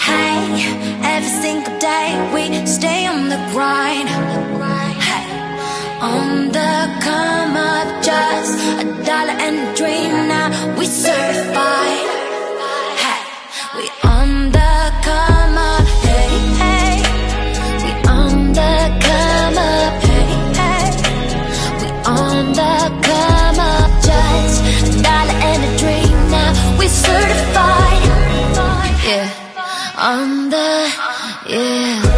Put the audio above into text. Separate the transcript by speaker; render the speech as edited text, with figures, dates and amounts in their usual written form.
Speaker 1: Hey, every single day we stay on the grind. Hey, on the come up, just $1 and a dream. Now we certified. Hey, we on the come up. Hey, hey, we on the come up. Hey, hey, we on the come up, just $1 and a dream. Now we certified. Yeah, on the, yeah.